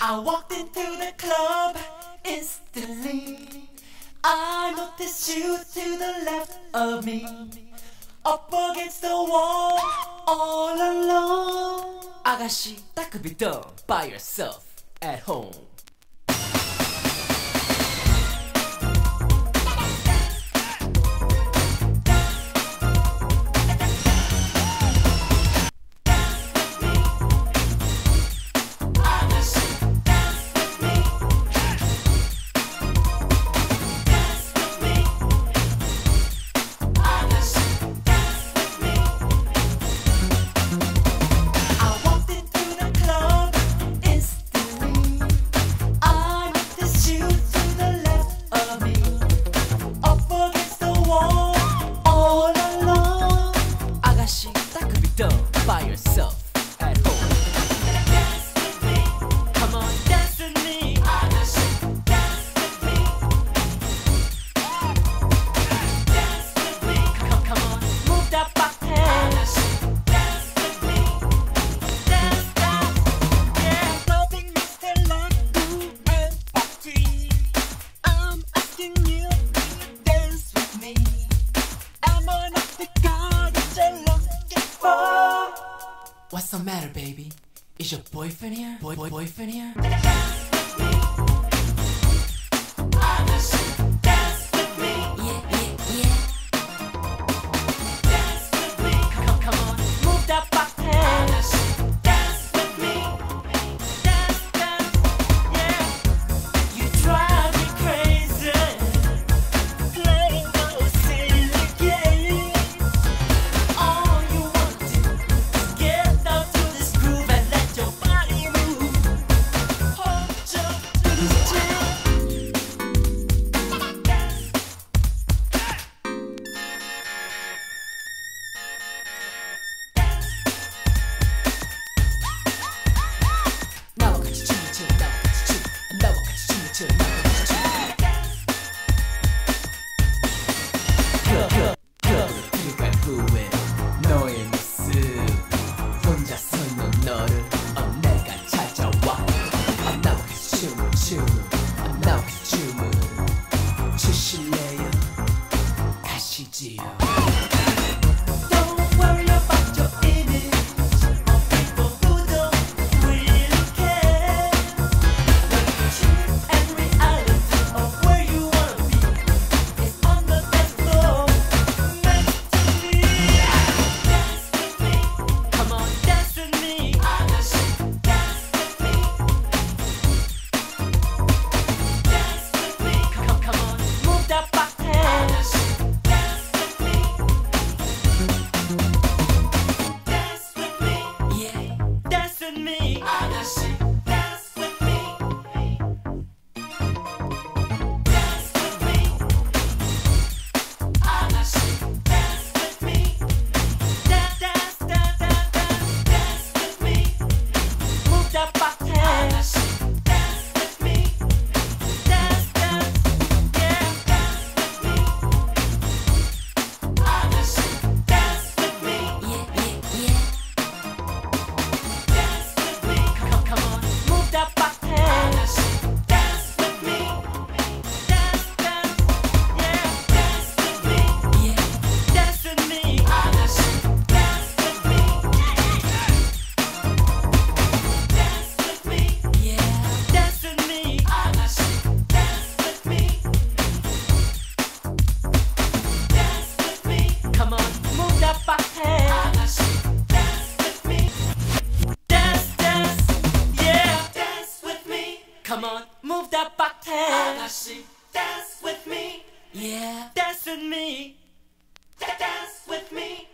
I walked into the club instantly. I noticed you to the left of me, up against the wall, all alone. 아가씨, that could be done by yourself at home. By yourself at home. Dance with me. Come on, dance with me. 아가씨, dance with me. Dance with me. Come on, move that body. 아가씨, dance with me. Dance, dance, yeah. Nothing Mr. Like and party. I'm asking you to dance with me. I'm on the card that you're looking for. What's the matter, baby? Is your boyfriend here? Boyfriend here? Dance with me. 아가씨, dance with me. Yeah. Dance with me. Come on, move that body. 아가씨, dance with me. Dance, dance, yeah. You drive me crazy. Play those silly games. All you want to do is get down to this groove and let your body move. Hold your to this jam. 나와 같이 춤을 춰, 나와 같이 춤, 나와 같이 춤을 춰, 나와 같이 춤. 클럽으로 들어갈 후에 너의 모습 혼자 서 있는 너를 내가 찾아와. 나와 같이 춤을 나와 같이 춤을 추실래요? 가시지요. Don't worry about your image or people who don't really care. The truth and reality of where you wanna be is on the dance floor. Next to me. Dance with me. Come on, dance with me. 아가씨, dance with me. Dance with me. Come on, move that body. 아가씨, dance with me. Dance with me. Yeah, dance with me. 아가씨, dance with me. Dance with me. 아가씨, dance with me. Dance, dance, dance, dance, dance, dance with me. Move that body. 아가씨, dance with me. Dance, dance, yeah. Dance with me. 아가씨, dance with me. Yeah. Dance with me. Come on, move that body. 아가씨, dance with me. Dance, dance, yeah. Dance with me. Yeah. Dance with me. 아가씨, dance with me. Dance with me. Yeah. Dance with me. 아가씨, dance with me. Dance with me. Come on, move that body. 아가씨, dance with me. Dance, dance, yeah. Dance with me. Come on, move that body. 아가씨, dance with me. Yeah. Dance with me. Dance with me.